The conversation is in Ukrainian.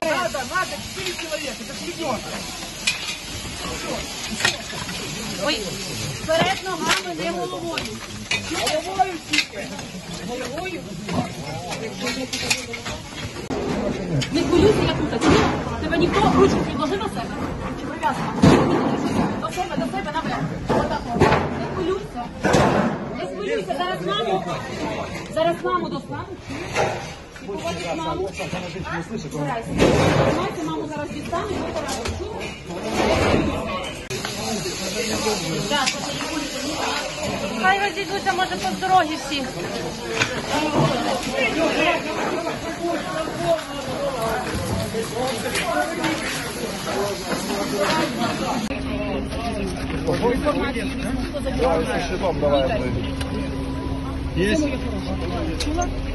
Надо, 4 человека, это ж ребенок. Ой, вперед ногами, не головою. Головою тільки. Головою. Не хвилюйся, я тут. Тебе ніхто ручку підложи на себе. Прив'язка. До себе наверх. Отак. Не хвилюйся. Не хвилюйся, зараз маму достану. І побачиш маму. Старайся. Тримайся, маму зараз дістану, і ви поразу. Хай розійдуться, може, по дорогі всі. Есть?